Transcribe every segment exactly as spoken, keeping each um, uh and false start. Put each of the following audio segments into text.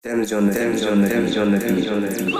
Damage on the damage on the damage on the damage on the damage.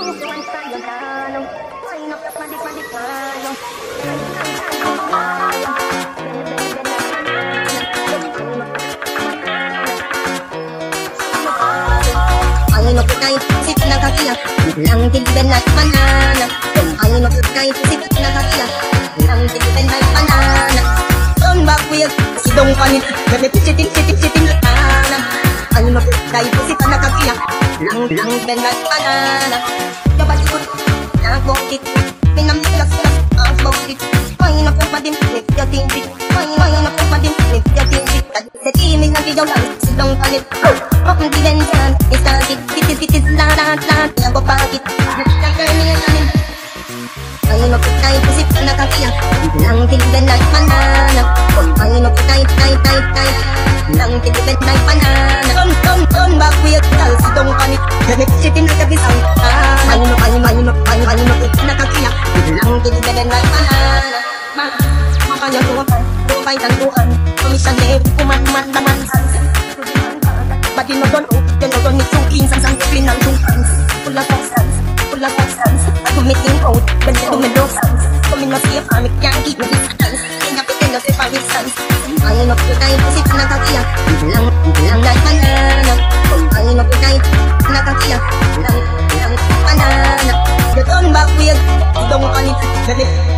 Angin mo kay sit na kakiya, lang tigben na banana. Angin mo kay sit na kakiya, lang tigben na banana. Turn back with sidong panit, galit sitin sitin sitin na. Angin mo kay sit na kakiya, lang tigben na banana. Dapat ikot na bokit, pinamilak sa ang bokit. Angin mo padim nik yating dik, angin mo padim nik yating dik. Sa timing ng diyaw lang sidong panit. Oh, hindi din dyan, isa titis-titis lahat-lahat na papakit. Nagkakaroon namin angin mo kitay, pusit ka nakakiyak, lang tigben na banana. Angin mo kitay, tay, tay, tay, lang tigben na banana. Ton, ton, ton, back with dal, sidong panit, gamit sitin na kabisang. Angin mo, angin mo, angin mo, angin mo, angin mo kitay nakakiyak, lang tigben na banana. Makanya tuwapan, tuwapay tantuan, kumisan leib, kumat-mat naman sansan. Badi no don oh, then no don ni tsukin sang sang tsukin ng tungkans. Full of substance, full of substance. At gumiting out, balik dumendo sans. Kumin na siya pamik yang keep mo distance. Kanya pitin na si parisans. Angin mo kitay, pusit na kakiyak, lang, lang na banana. Angin mo kitay, nakakiyak, lang, lang banana. The turn back weird, idong anit, galit.